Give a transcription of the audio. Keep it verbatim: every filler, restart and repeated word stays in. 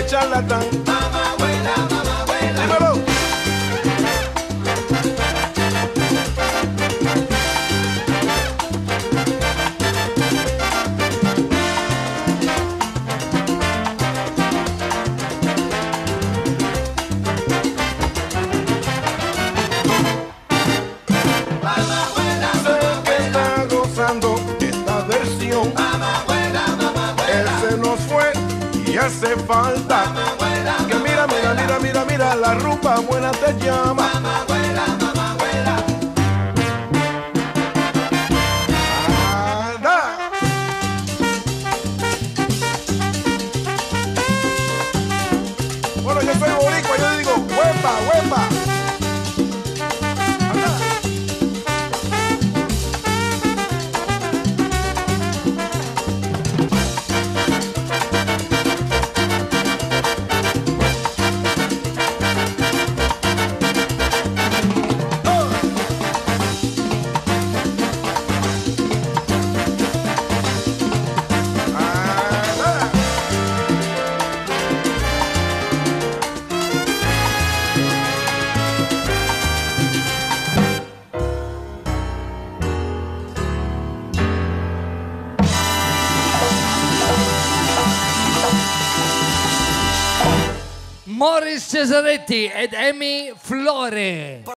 de charlatán. Mamá abuela, mamá abuela. Dímelo. Mamá abuela, Sé que está gozando esta versión. mamá abuela, mamá abuela. Él se nos fue y hace falta. Mamá abuela, Que mira, mira, mira, mira, mira, la rumba buena te llama. mamá abuela, mamá abuela. Anda. Bueno, yo soy boricua, yo digo, huepa, huepa. Anda. Anda. Morris Cesaretti ed Amy Flore.